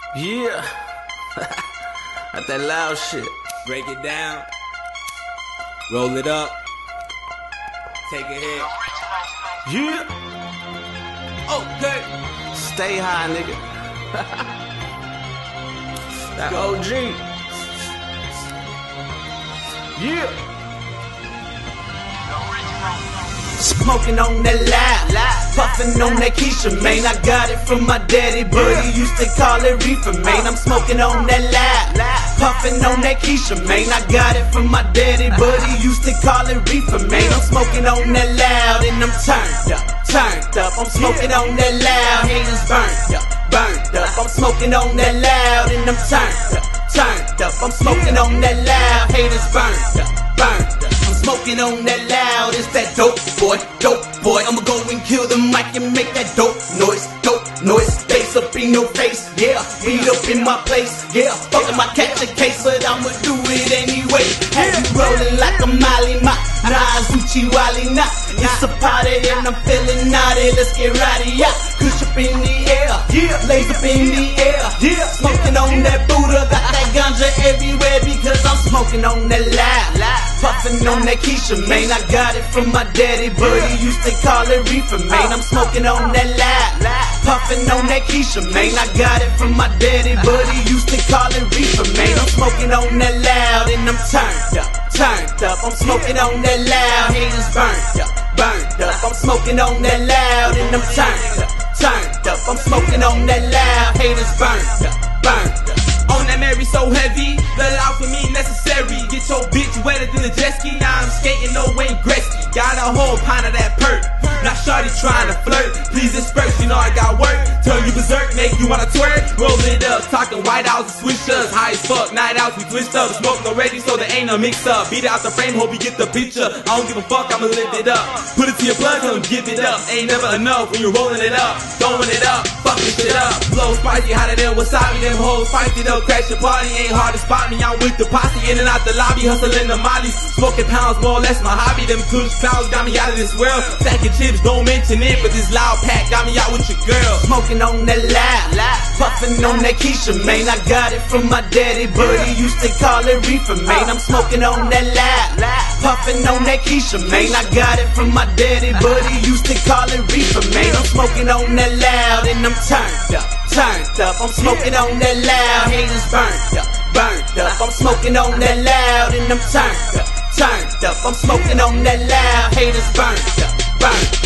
Yeah. Got that loud shit. Break it down. Roll it up. Take a hit. Yeah. Okay. Stay high, nigga. That OG. Yeah. Smoking on that loud, puffing on that Keisha, man. I got it from my daddy, but he used to call it reefer, man. I'm smoking on that loud, puffing on that Keisha, man. I got it from my daddy, but he used to call it reefer, man. I'm smoking on that loud and I'm turned up. I'm smoking on that loud, haters burned up. I'm smoking on that loud and I'm turned up. I'm smoking on that loud, haters burned up. I'm smoking on that loud, it's that dope boy. I'ma go and kill the mic and make that dope noise. Bass up in your face, yeah. Beat up in my place, yeah. Fuckin' my catch a case, but I'ma do it anyway. Have you rolling like a Molly Mop, Nas Uchi Wally Not. It's a party and I'm feeling naughty, let's get rowdy, yeah. Kush up in the air, yeah. Lays up in the air, yeah. Smoking on that Buddha, got that ganja everywhere because I'm smoking on that loud. Puffin' on that Keisha, man. I got it from my daddy, but he used to call it reefer, man. I'm smoking on that loud. Puffin' on that Keisha, man. I got it from my daddy, but he used to call it reefer, man. I'm smoking on that loud and I'm turned up. I'm smoking on that loud, haters burned up. I'm smoking on that loud and I'm turned up. I'm smoking on that loud, haters burned up. On that Mary so heavy, the loud for me necessary. Get your bitch wetter than a jet ski. Now I'm skating no Wayne Gretzky. Got a whole pint of that perk. Not shorty trying to flirt. Please disperse, you know I got work. Turn you berserk, make you wanna twerk. Roll it up, talking white house and swishers. High as fuck, night out, we twist up. Smoking already, so there ain't no mix up. Beat it out the frame, hope you get the picture. I don't give a fuck, I'ma lift it up. Put it to your blood, tell them give it up. Ain't never enough when you're rolling it up. Throwing it up, fucking shit up. Flow spicy, hotter than wasabi. Them hoes spicy, they'll crash your party. Ain't hard to spot me, I'm with the posse. In and out the lobby, hustling the mollies. Smoking pounds, more or less my hobby. Them kush clouds got me out of this world. Stacking chips, don't mention it, but this loud pack got me out with your girl. Smoking on that loud, puffing on that Keisha, man. I got it from my daddy, but he used to call it reefer, man. I'm smoking on that loud, puffing on that Keisha, man. I got it from my daddy, but he used to call it reefer, man. I'm smoking on that loud and I'm turned up. I'm smoking on that loud, haters burned up. I'm smoking on that loud and I'm turned up. I'm smoking on that loud, haters burned up.